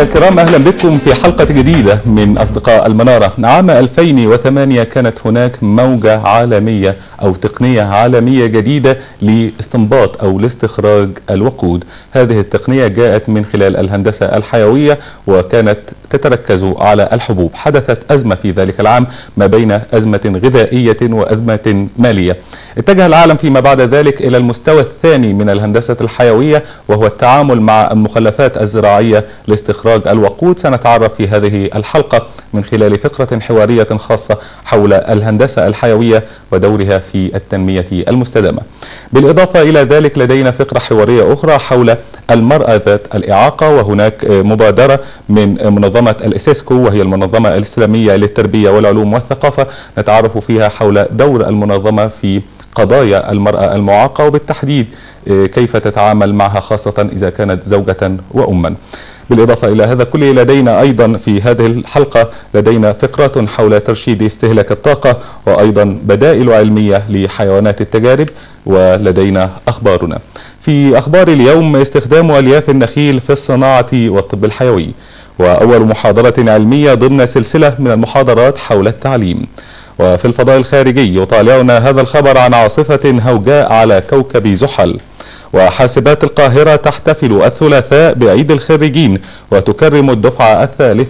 الكرام، أهلا بكم في حلقة جديدة من أصدقاء المنارة. عام 2008 كانت هناك موجة عالمية أو تقنية عالمية جديدة لاستنباط أو لاستخراج الوقود. هذه التقنية جاءت من خلال الهندسة الحيوية وكانت تتركز على الحبوب. حدثت أزمة في ذلك العام ما بين أزمة غذائية وأزمة مالية. اتجه العالم فيما بعد ذلك إلى المستوى الثاني من الهندسة الحيوية، وهو التعامل مع المخلفات الزراعية لاستخراج الوقود. سنتعرف في هذه الحلقة من خلال فقرة حوارية خاصة حول الهندسة الحيوية ودورها في التنمية المستدامة. بالإضافة إلى ذلك لدينا فقرة حوارية أخرى حول المرأة ذات الإعاقة، وهناك مبادرة من منظمة الإسيسكو وهي المنظمة الإسلامية للتربية والعلوم والثقافة، نتعرف فيها حول دور المنظمة في قضايا المرأة المعاقة، وبالتحديد كيف تتعامل معها خاصة إذا كانت زوجة وأما. بالإضافة إلى هذا كله لدينا أيضا في هذه الحلقة لدينا فقرات حول ترشيد استهلاك الطاقة، وأيضا بدائل علمية لحيوانات التجارب، ولدينا أخبارنا. في أخبار اليوم استخدام ألياف النخيل في الصناعة والطب الحيوي، وأول محاضرة علمية ضمن سلسلة من المحاضرات حول التعليم. وفي الفضاء الخارجي يطالعنا هذا الخبر عن عاصفة هوجاء على كوكب زحل. وحاسبات القاهرة تحتفل الثلاثاء بعيد الخريجين وتكرم الدفعة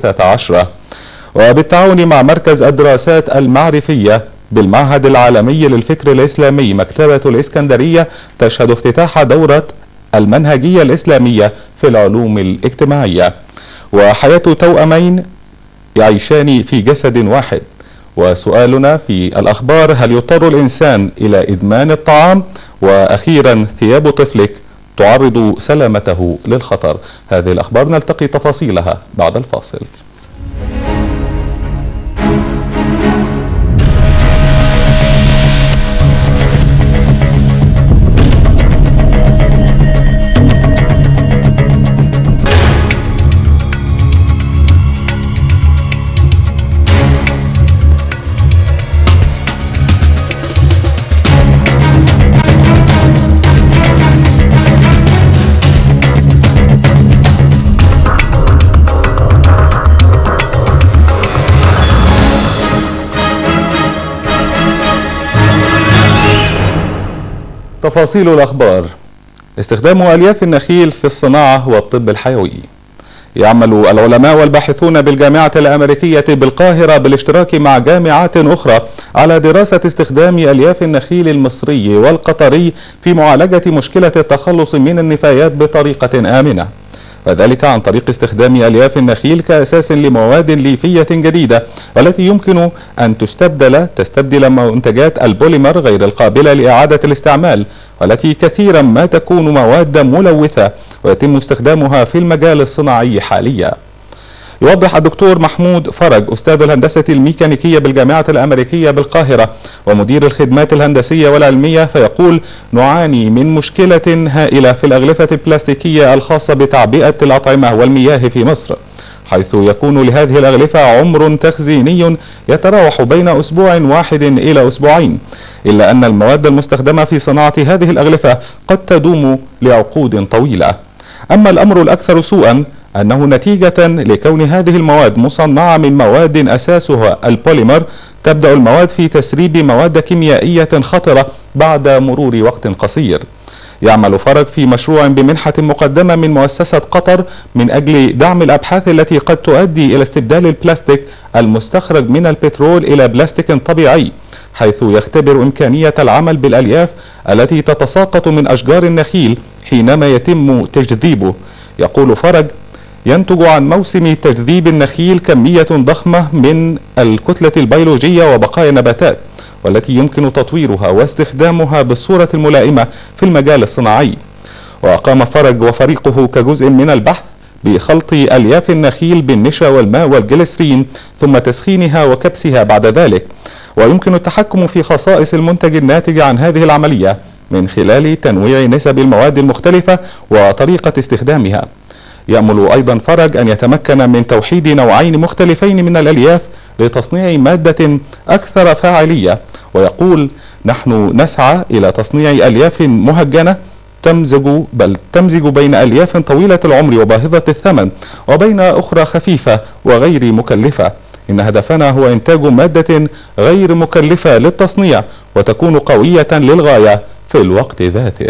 13. وبالتعاون مع مركز الدراسات المعرفية بالمعهد العالمي للفكر الإسلامي مكتبة الإسكندرية تشهد افتتاح دورة المنهجية الإسلامية في العلوم الاجتماعية. وحياة توأمين يعيشان في جسد واحد. وسؤالنا في الأخبار: هل يضطر الإنسان إلى إدمان الطعام؟ وأخيرا ثياب طفلك تعرض سلامته للخطر. هذه الأخبار نلتقي تفاصيلها بعد الفاصل. تفاصيل الأخبار: استخدام ألياف النخيل في الصناعة والطب الحيوي. يعمل العلماء والباحثون بالجامعة الأمريكية بالقاهرة بالاشتراك مع جامعات أخرى على دراسة استخدام ألياف النخيل المصري والقطري في معالجة مشكلة التخلص من النفايات بطريقة آمنة، وذلك عن طريق استخدام ألياف النخيل كأساس لمواد ليفية جديدة، والتي يمكن أن تستبدل منتجات البوليمر غير القابلة لإعادة الاستعمال، والتي كثيرا ما تكون مواد ملوثة ويتم استخدامها في المجال الصناعي حاليا. يوضح الدكتور محمود فرج أستاذ الهندسة الميكانيكية بالجامعة الأمريكية بالقاهرة ومدير الخدمات الهندسية والعلمية، فيقول: نعاني من مشكلة هائلة في الأغلفة البلاستيكية الخاصة بتعبئة الأطعمة والمياه في مصر، حيث يكون لهذه الأغلفة عمر تخزيني يتراوح بين أسبوع واحد إلى أسبوعين، إلا أن المواد المستخدمة في صناعة هذه الأغلفة قد تدوم لعقود طويلة. أما الأمر الأكثر سوءا أنه نتيجة لكون هذه المواد مصنعة من مواد أساسها البوليمر، تبدأ المواد في تسريب مواد كيميائية خطرة بعد مرور وقت قصير. يعمل فرج في مشروع بمنحة مقدمة من مؤسسة قطر من أجل دعم الأبحاث التي قد تؤدي إلى استبدال البلاستيك المستخرج من البترول إلى بلاستيك طبيعي، حيث يختبر إمكانية العمل بالألياف التي تتساقط من أشجار النخيل حينما يتم تجذيبه. يقول فرج: ينتج عن موسم تجذيب النخيل كمية ضخمة من الكتلة البيولوجية وبقايا النباتات، والتي يمكن تطويرها واستخدامها بالصورة الملائمة في المجال الصناعي. وقام فرج وفريقه كجزء من البحث بخلط ألياف النخيل بالنشا والماء والجليسرين ثم تسخينها وكبسها بعد ذلك، ويمكن التحكم في خصائص المنتج الناتج عن هذه العملية من خلال تنويع نسب المواد المختلفة وطريقة استخدامها. يأمل أيضا فرج أن يتمكن من توحيد نوعين مختلفين من الألياف لتصنيع مادة أكثر فاعلية، ويقول: نحن نسعى إلى تصنيع ألياف مهجنة تمزج بين ألياف طويلة العمر وباهظة الثمن وبين أخرى خفيفة وغير مكلفة. إن هدفنا هو إنتاج مادة غير مكلفة للتصنيع وتكون قوية للغاية في الوقت ذاته.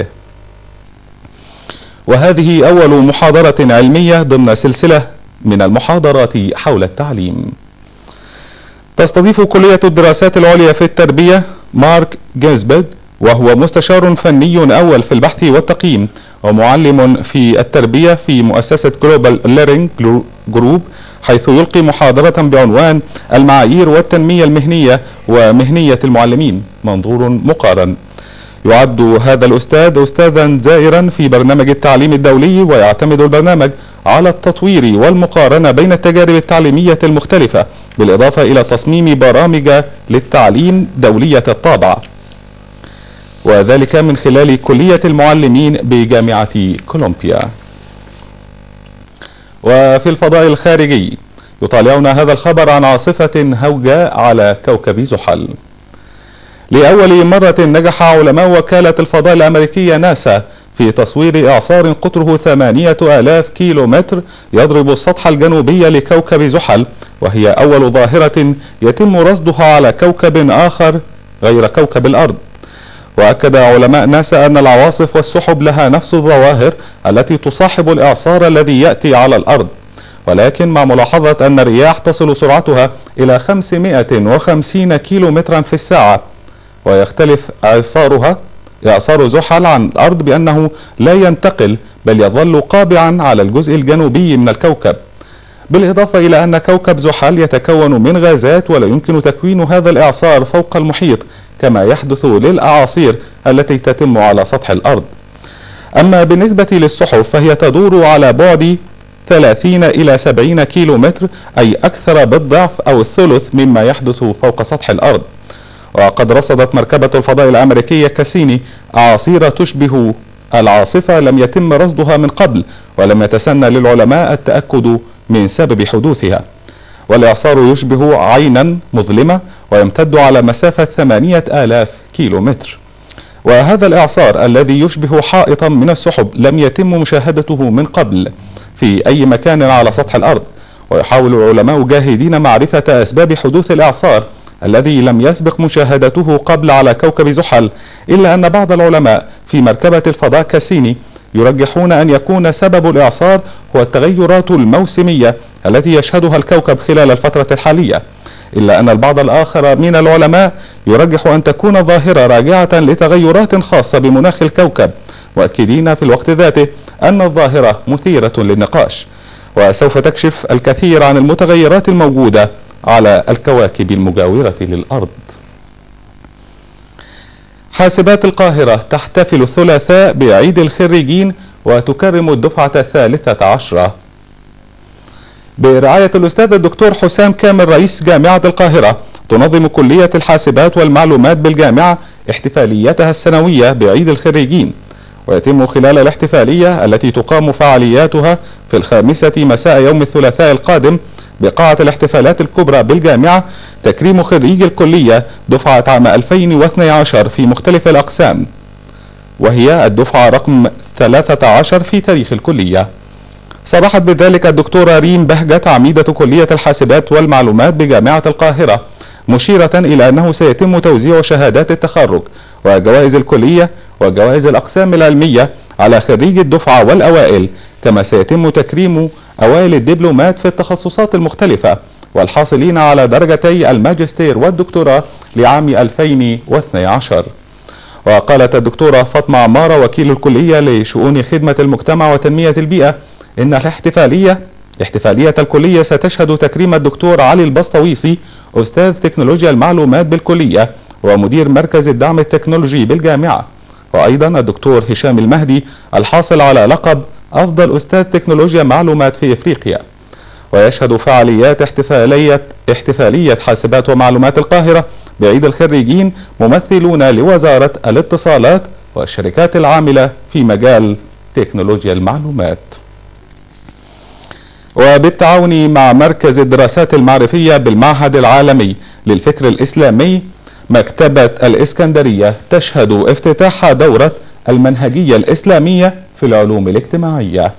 وهذه أول محاضرة علمية ضمن سلسلة من المحاضرات حول التعليم. تستضيف كلية الدراسات العليا في التربية مارك جينزبرغ، وهو مستشار فني أول في البحث والتقييم ومعلم في التربية في مؤسسة جلوبال ليرنينج جروب، حيث يلقي محاضرة بعنوان المعايير والتنمية المهنية ومهنية المعلمين منظور مقارن. يعد هذا الأستاذ أستاذا زائرا في برنامج التعليم الدولي، ويعتمد البرنامج على التطوير والمقارنة بين التجارب التعليمية المختلفة، بالإضافة إلى تصميم برامج للتعليم دولية الطابع، وذلك من خلال كلية المعلمين بجامعة كولومبيا. وفي الفضاء الخارجي يطالعنا هذا الخبر عن عاصفة هوجاء على كوكب زحل. لأول مرة نجح علماء وكالة الفضاء الأمريكية ناسا في تصوير إعصار قطره 8000 كيلومتر يضرب السطح الجنوبي لكوكب زحل، وهي أول ظاهرة يتم رصدها على كوكب آخر غير كوكب الأرض. وأكد علماء ناسا أن العواصف والسحب لها نفس الظواهر التي تصاحب الإعصار الذي يأتي على الأرض، ولكن مع ملاحظة أن الرياح تصل سرعتها إلى 550 كيلومترا في الساعة. ويختلف إعصار زحل عن الأرض بأنه لا ينتقل بل يظل قابعا على الجزء الجنوبي من الكوكب، بالإضافة إلى أن كوكب زحل يتكون من غازات ولا يمكن تكوين هذا الإعصار فوق المحيط كما يحدث للأعاصير التي تتم على سطح الأرض. أما بالنسبة للسحب فهي تدور على بعد 30 إلى 70 كيلومتر، أي أكثر بالضعف أو الثلث مما يحدث فوق سطح الأرض. وقد رصدت مركبة الفضاء الأمريكية كاسيني أعاصير تشبه العاصفة لم يتم رصدها من قبل، ولم يتسنى للعلماء التأكد من سبب حدوثها. والإعصار يشبه عينا مظلمة ويمتد على مسافة 8000 كيلومتر. وهذا الإعصار الذي يشبه حائطا من السحب لم يتم مشاهدته من قبل في أي مكان على سطح الأرض. ويحاول العلماء جاهدين معرفة أسباب حدوث الإعصار الذي لم يسبق مشاهدته قبل على كوكب زحل، إلا أن بعض العلماء في مركبة الفضاء كاسيني يرجحون أن يكون سبب الإعصار هو التغيرات الموسمية التي يشهدها الكوكب خلال الفترة الحالية، إلا أن البعض الآخر من العلماء يرجح أن تكون ظاهرة راجعة لتغيرات خاصة بمناخ الكوكب، مؤكدين في الوقت ذاته أن الظاهرة مثيرة للنقاش وسوف تكشف الكثير عن المتغيرات الموجودة على الكواكب المجاورة للأرض. حاسبات القاهرة تحتفل الثلاثاء بعيد الخريجين وتكرم الدفعة 13. برعاية الأستاذ الدكتور حسام كامل رئيس جامعة القاهرة، تنظم كلية الحاسبات والمعلومات بالجامعة احتفاليتها السنوية بعيد الخريجين، ويتم خلال الاحتفالية التي تقام فعالياتها في 5 مساء يوم الثلاثاء القادم بقاعة الاحتفالات الكبرى بالجامعة تكريم خريجي الكلية دفعة عام 2012 في مختلف الأقسام، وهي الدفعة رقم 13 في تاريخ الكلية. صرحت بذلك الدكتورة ريم بهجت عميدة كلية الحاسبات والمعلومات بجامعة القاهرة، مشيرة إلى أنه سيتم توزيع شهادات التخرج وجوائز الكلية وجوائز الأقسام العلمية على خريجي الدفعة والأوائل، كما سيتم تكريم أوائل الدبلومات في التخصصات المختلفة والحاصلين على درجتي الماجستير والدكتوراه لعام 2012. وقالت الدكتورة فاطمة عمارة وكيل الكلية لشؤون خدمة المجتمع وتنمية البيئة إن احتفالية الكلية ستشهد تكريم الدكتور علي البسطويسي أستاذ تكنولوجيا المعلومات بالكلية ومدير مركز الدعم التكنولوجي بالجامعة، وأيضا الدكتور هشام المهدي الحاصل على لقب أفضل أستاذ تكنولوجيا معلومات في إفريقيا. ويشهد فعاليات احتفالية حاسبات ومعلومات القاهرة بعيد الخريجين ممثلون لوزارة الاتصالات والشركات العاملة في مجال تكنولوجيا المعلومات. وبالتعاون مع مركز الدراسات المعرفية بالمعهد العالمي للفكر الإسلامي، مكتبة الإسكندرية تشهد افتتاح دورة المنهجية الإسلامية في العلوم الاجتماعية.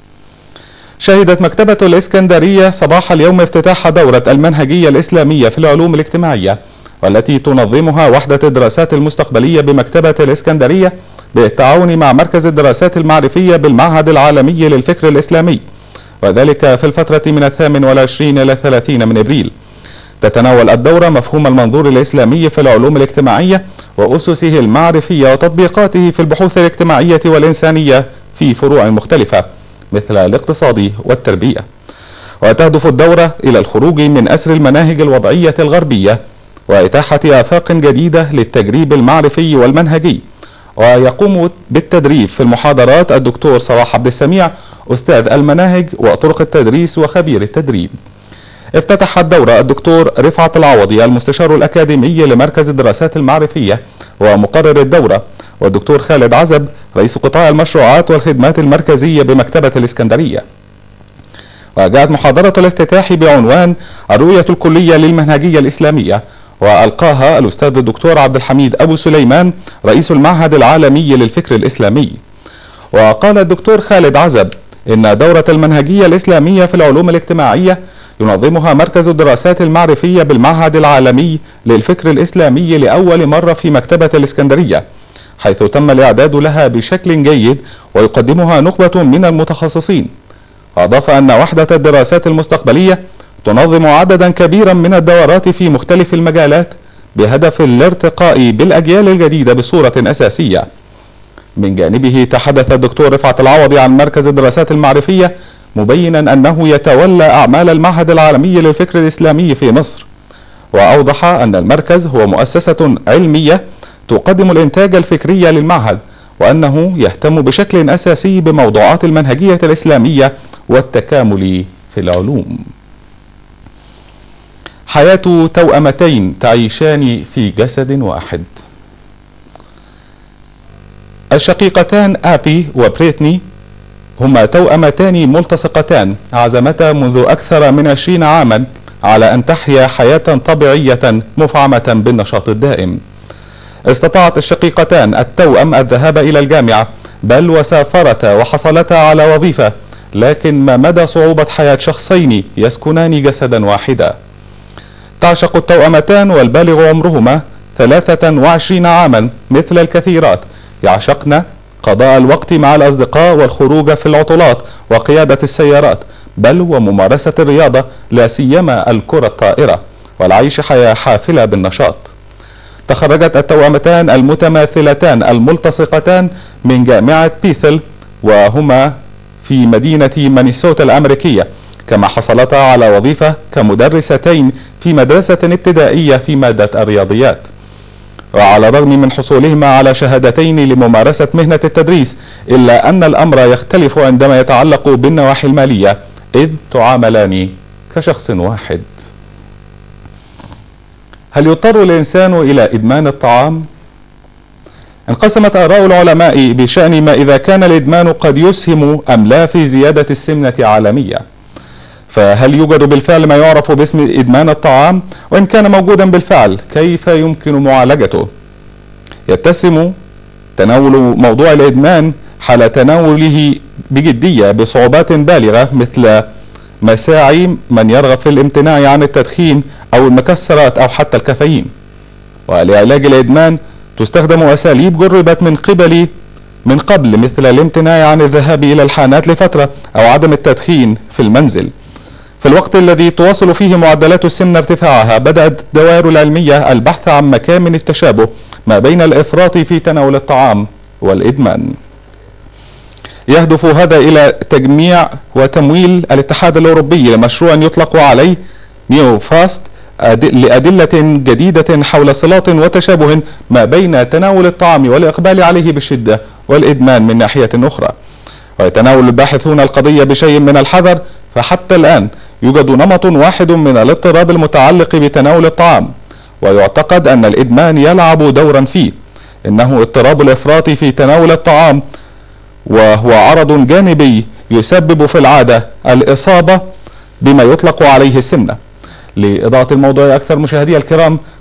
شهدت مكتبة الإسكندرية صباح اليوم افتتاح دورة المنهجية الإسلامية في العلوم الاجتماعية، والتي تنظمها وحدة الدراسات المستقبلية بمكتبة الإسكندرية بالتعاون مع مركز الدراسات المعرفية بالمعهد العالمي للفكر الإسلامي، وذلك في الفترة من 28 إلى 30 من إبريل. تتناول الدورة مفهوم المنظور الإسلامي في العلوم الاجتماعية وأسسه المعرفية وتطبيقاته في البحوث الاجتماعية والإنسانية في فروع مختلفة مثل الاقتصاد والتربية. وتهدف الدورة إلى الخروج من أسر المناهج الوضعية الغربية وإتاحة آفاق جديدة للتجريب المعرفي والمنهجي. ويقوم بالتدريب في المحاضرات الدكتور صلاح عبد السميع أستاذ المناهج وطرق التدريس وخبير التدريب. افتتح الدورة الدكتور رفعت العوضي المستشار الأكاديمي لمركز الدراسات المعرفية ومقرر الدورة، والدكتور خالد عزب رئيس قطاع المشروعات والخدمات المركزية بمكتبة الإسكندرية. وجاءت محاضرة الافتتاح بعنوان الرؤية الكلية للمنهجية الإسلامية، وألقاها الأستاذ الدكتور عبد الحميد أبو سليمان رئيس المعهد العالمي للفكر الإسلامي. وقال الدكتور خالد عزب إن دورة المنهجية الإسلامية في العلوم الاجتماعية ينظمها مركز الدراسات المعرفية بالمعهد العالمي للفكر الإسلامي لأول مرة في مكتبة الإسكندرية، حيث تم الإعداد لها بشكل جيد ويقدمها نخبة من المتخصصين. أضاف أن وحدة الدراسات المستقبلية تنظم عددا كبيرا من الدورات في مختلف المجالات بهدف الارتقاء بالأجيال الجديدة بصورة أساسية. من جانبه تحدث الدكتور رفعت العوضي عن مركز الدراسات المعرفية، مبينا أنه يتولى أعمال المعهد العالمي للفكر الإسلامي في مصر. وأوضح أن المركز هو مؤسسة علمية تقدم الإنتاج الفكري للمعهد، وأنه يهتم بشكل أساسي بموضوعات المنهجية الإسلامية والتكامل في العلوم. حياة توأمتين تعيشان في جسد واحد. الشقيقتان آبي وبريتني هما توأمتان ملتصقتان عزمتا منذ أكثر من 20 عاما على أن تحيا حياة طبيعية مفعمة بالنشاط الدائم. استطاعت الشقيقتان التوأم الذهاب إلى الجامعة، بل وسافرتا وحصلتا على وظيفة، لكن ما مدى صعوبة حياة شخصين يسكنان جسدا واحدا؟ تعشق التوأمتان والبالغ عمرهما 23 عاما مثل الكثيرات يعشقن قضاء الوقت مع الأصدقاء والخروج في العطلات وقيادة السيارات، بل وممارسة الرياضة لا سيما الكرة الطائرة، والعيش حياة حافلة بالنشاط. تخرجت التوأمتان المتماثلتان الملتصقتان من جامعة بيثل وهما في مدينة مينيسوتا الأمريكية، كما حصلتا على وظيفة كمدرستين في مدرسة ابتدائية في مادة الرياضيات. وعلى الرغم من حصولهما على شهادتين لممارسة مهنة التدريس، إلا أن الأمر يختلف عندما يتعلق بالنواحي المالية، إذ تعاملان كشخص واحد. هل يضطر الإنسان إلى إدمان الطعام؟ انقسمت آراء العلماء بشأن ما إذا كان الإدمان قد يسهم أم لا في زيادة السمنة عالميا. فهل يوجد بالفعل ما يعرف باسم إدمان الطعام؟ وإن كان موجودا بالفعل كيف يمكن معالجته؟ يتسم تناول موضوع الإدمان حال تناوله بجدية بصعوبات بالغة، مثل مساعي من يرغب في الامتناع عن التدخين أو المكسرات أو حتى الكافيين. ولعلاج الإدمان تستخدم أساليب جربت من قبل مثل الامتناع عن الذهاب إلى الحانات لفترة أو عدم التدخين في المنزل. في الوقت الذي تواصل فيه معدلات السمنة ارتفاعها، بدأت الدوائر العلمية البحث عن مكامن التشابه ما بين الإفراط في تناول الطعام والإدمان. يهدف هذا إلى تجميع وتمويل الاتحاد الأوروبي لمشروع يطلق عليه نيو فاست لأدلة جديدة حول صلات وتشابه ما بين تناول الطعام والإقبال عليه بشدة والإدمان من ناحية أخرى. ويتناول الباحثون القضية بشيء من الحذر، فحتى الآن يوجد نمط واحد من الاضطراب المتعلق بتناول الطعام، ويعتقد أن الإدمان يلعب دورا فيه. إنه اضطراب الإفراط في تناول الطعام، وهو عرض جانبي يسبب في العادة الإصابة بما يطلق عليه السمنة. لإضاءة الموضوع أكثر مشاهدي الكرام،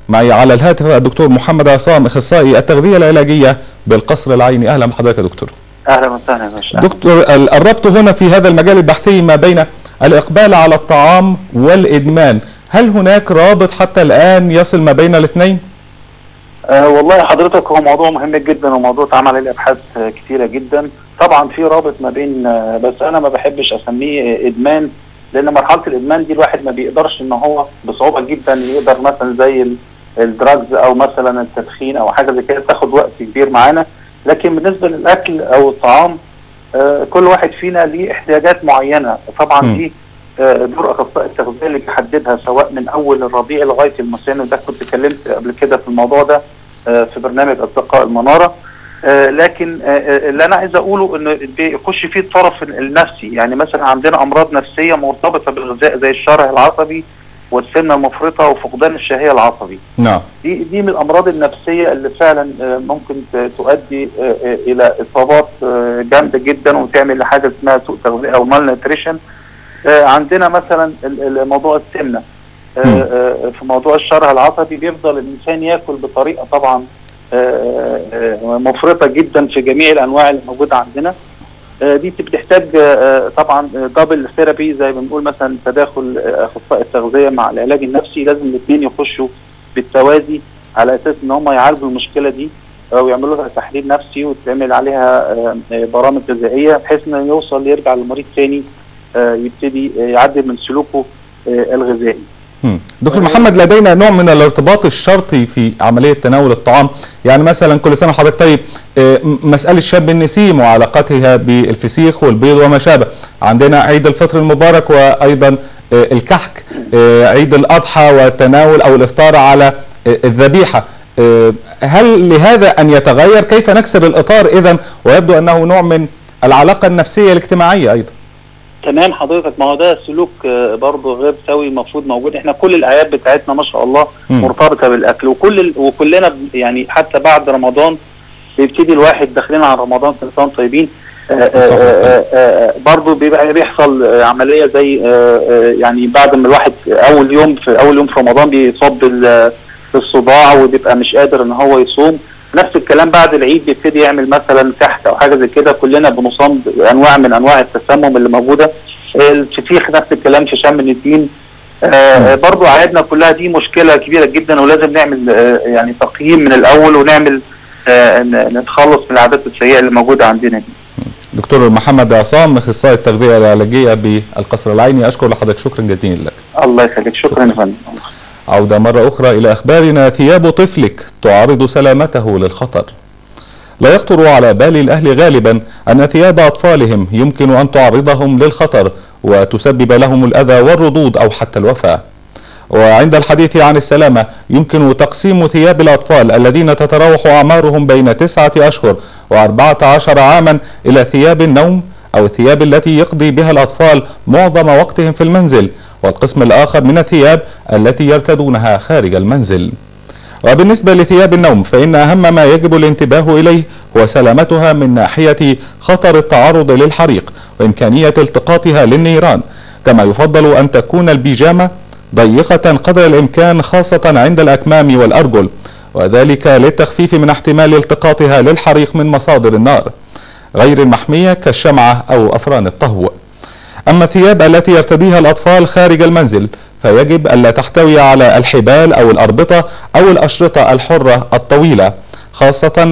معي على الهاتف الدكتور محمد عصام، اخصائي التغذية العلاجية بالقصر العيني. اهلا بحضرتك يا دكتور. اهلا وسهلا يا باشا. دكتور، الربط هنا في هذا المجال البحثي ما بين الاقبال على الطعام والادمان، هل هناك رابط حتى الان يصل ما بين الاثنين؟ والله حضرتك هو موضوع مهم جدا وموضوع اتعمل عليه ابحاث كتيره جدا. طبعا في رابط ما بين، بس انا ما بحبش اسميه ادمان، لان مرحله الادمان دي الواحد ما بيقدرش ان هو بصعوبه جدا يقدر مثلا زي الدراجز او مثلا التدخين او حاجه زي كده تاخد وقت كبير معانا. لكن بالنسبه للاكل او الطعام كل واحد فينا ليه احتياجات معينه. طبعا دي دور اخصائي التغذيه اللي بيحددها، سواء من اول الرضيع لغايه المسن، وده كنت اتكلمت قبل كده في الموضوع ده في برنامج اصدقاء المناره. لكن اللي انا عايز اقوله انه بيخش فيه الطرف النفسي. يعني مثلا عندنا امراض نفسيه مرتبطه بالغذاء زي الشره العصبي والسمنه المفرطه وفقدان الشهيه العصبي. نعم. دي من الامراض النفسيه اللي فعلا ممكن تؤدي الى اصابات جامده جدا وتعمل لحاجه اسمها سوء تغذيه او مال نيوتريشن. عندنا مثلا موضوع السمنه، في موضوع الشره العصبي بيفضل الانسان ياكل بطريقه طبعا مفرطه جدا في جميع الانواع اللي موجوده عندنا. دي بتحتاج طبعا دبل ثيرابي زي ما بنقول، مثلا تداخل اخصائي التغذيه مع العلاج النفسي. لازم الاثنين يخشوا بالتوازي على اساس ان هم يعالجوا المشكله دي او يعملوا لها تحليل نفسي وتعمل عليها برامج غذائيه بحيث انه يوصل يرجع للمريض ثاني يبتدي يعدل من سلوكه الغذائي. دكتور محمد، لدينا نوع من الارتباط الشرطي في عملية تناول الطعام. يعني مثلا كل سنة وحضرتك طيب، مسألة شم النسيم وعلاقتها بالفسيخ والبيض وما شابه. عندنا عيد الفطر المبارك وأيضا الكحك، عيد الأضحى والتناول أو الإفطار على الذبيحة. هل لهذا أن يتغير؟ كيف نكسر الإطار إذن ويبدو أنه نوع من العلاقة النفسية الاجتماعية أيضا؟ تمام حضرتك، ما هو ده سلوك برضه غير سوي المفروض موجود. احنا كل الاعياد بتاعتنا ما شاء الله مرتبطه بالاكل، وكلنا يعني حتى بعد رمضان بيبتدي الواحد داخلين على رمضان كل سنه طيبين. برضه بيبقى بيحصل عمليه زي يعني بعد ما الواحد اول يوم في رمضان بيصاب بالصداع وبيبقى مش قادر ان هو يصوم. نفس الكلام بعد العيد بيبتدي يعمل مثلا كحك او حاجه زي كده. كلنا بنصاب انواع من انواع التسمم اللي موجوده. الفسيخ نفس الكلام في شم النسيم. برضو اعيادنا كلها دي مشكله كبيره جدا، ولازم نعمل يعني تقييم من الاول ونعمل نتخلص من العادات السيئه اللي موجوده عندنا دي. دكتور محمد عصام، اخصائي التغذيه العلاجيه بالقصر العيني، اشكر لحضرتك شكرا جزيلا لك. الله يخليك، شكرا يا فندم. عودة مرة أخرى إلى أخبارنا. ثياب طفلك تعرض سلامته للخطر. لا يخطر على بال الأهل غالبا أن ثياب أطفالهم يمكن أن تعرضهم للخطر وتسبب لهم الأذى والردود أو حتى الوفاة. وعند الحديث عن السلامة يمكن تقسيم ثياب الأطفال الذين تتراوح أعمارهم بين 9 أشهر و14 عاما إلى ثياب النوم أو الثياب التي يقضي بها الأطفال معظم وقتهم في المنزل، والقسم الآخر من الثياب التي يرتدونها خارج المنزل. وبالنسبة لثياب النوم فإن أهم ما يجب الانتباه إليه هو سلامتها من ناحية خطر التعرض للحريق وإمكانية التقاطها للنيران، كما يفضل أن تكون البيجامة ضيقة قدر الإمكان خاصة عند الأكمام والأرجل، وذلك للتخفيف من احتمال التقاطها للحريق من مصادر النار غير المحمية كالشمعة أو أفران الطهو. أما الثياب التي يرتديها الأطفال خارج المنزل فيجب ألا تحتوي على الحبال أو الأربطة أو الأشرطة الحرة الطويلة خاصة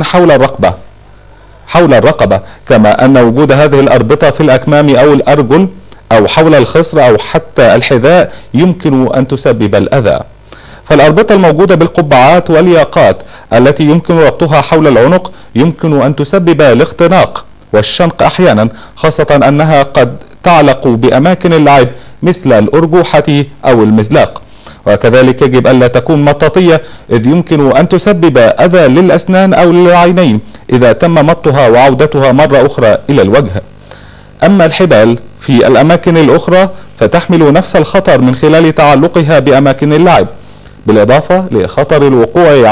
حول الرقبة، كما أن وجود هذه الأربطة في الأكمام أو الأرجل أو حول الخصر أو حتى الحذاء يمكن أن تسبب الأذى. فالأربطة الموجودة بالقبعات والياقات التي يمكن ربطها حول العنق يمكن أن تسبب الاختناق والشنق أحيانا، خاصة أنها قد تعلق بأماكن اللعب مثل الأرجوحة أو المزلاق. وكذلك يجب ألا تكون مطاطية إذ يمكن أن تسبب أذى للأسنان أو للعينين إذا تم مطها وعودتها مرة أخرى إلى الوجه. أما الحبال في الأماكن الأخرى فتحمل نفس الخطر من خلال تعلقها بأماكن اللعب، بالإضافة لخطر الوقوع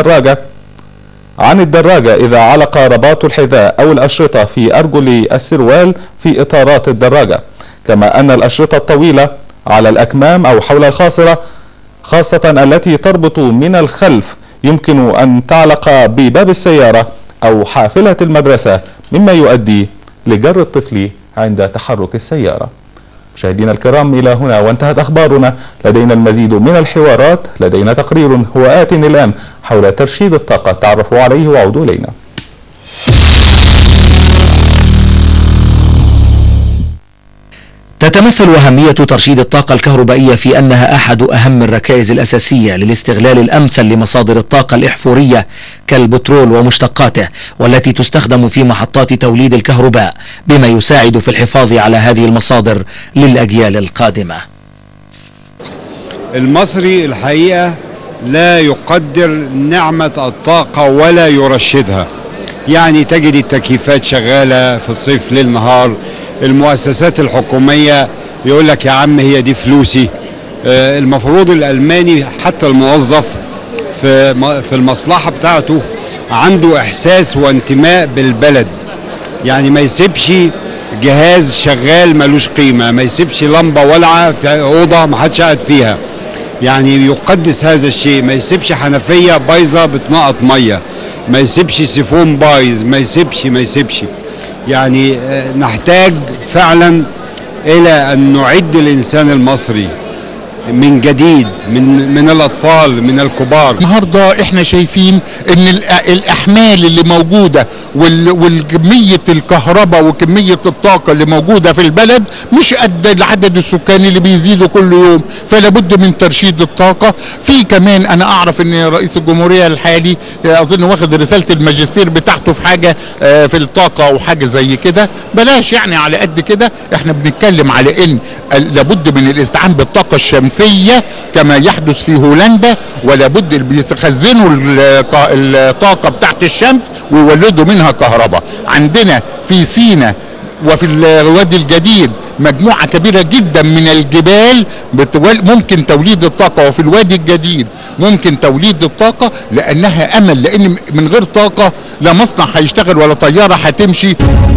عن الدراجة إذا علق رباط الحذاء أو الأشرطة في أرجل السروال في إطارات الدراجة، كما أن الأشرطة الطويلة على الأكمام أو حول الخاصرة خاصة التي تربط من الخلف، يمكن أن تعلق بباب السيارة أو حافلة المدرسة، مما يؤدي لجر الطفل عند تحرك السيارة. مشاهدينا الكرام، إلى هنا وانتهت أخبارنا. لدينا المزيد من الحوارات، لدينا تقرير هو آت الآن حول ترشيد الطاقة، تعرفوا عليه وعودوا إلينا. تتمثل أهمية ترشيد الطاقة الكهربائية في أنها أحد أهم الركائز الأساسية للاستغلال الأمثل لمصادر الطاقة الإحفورية كالبترول ومشتقاته، والتي تستخدم في محطات توليد الكهرباء، بما يساعد في الحفاظ على هذه المصادر للأجيال القادمة. المصري الحقيقة لا يقدر نعمة الطاقة ولا يرشدها. يعني تجد التكييفات شغالة في الصيف ليل نهار، المؤسسات الحكومية يقول لك يا عم هي دي فلوسي. المفروض الألماني حتى الموظف في المصلحة بتاعته عنده إحساس وانتماء بالبلد، يعني ما يسيبش جهاز شغال ملوش قيمة، ما يسيبش لمبة ولعة في أوضة ما حدش قاعد فيها، يعني يقدس هذا الشيء. ما يسيبش حنفية بايظة بتنقط مية، ما يسيبش سيفون بايظ، ما يسيبش. يعني نحتاج فعلا الى ان نعد الانسان المصري من جديد، من الاطفال من الكبار. النهارده احنا شايفين ان الاحمال اللي موجوده والكميه الكهرباء وكميه الطاقه اللي موجوده في البلد مش قد العدد السكاني اللي بيزيدوا كل يوم، فلا بد من ترشيد الطاقه. في كمان انا اعرف ان رئيس الجمهوريه الحالي اظن واخد رساله الماجستير بتاعته في حاجه في الطاقه او حاجه زي كده. بلاش يعني على قد كده، احنا بنتكلم على ان لابد من الاستعانه بالطاقه الشمسيه كما يحدث في هولندا، ولا بد بيخزنوا الطاقه بتاعت الشمس ويولدوا منها كهرباء. عندنا في سيناء وفي الوادي الجديد مجموعة كبيرة جدا من الجبال ممكن توليد الطاقة، وفي الوادي الجديد ممكن توليد الطاقة لأنها أمل، لأن من غير طاقة لا مصنع هيشتغل ولا طيارة هتمشي.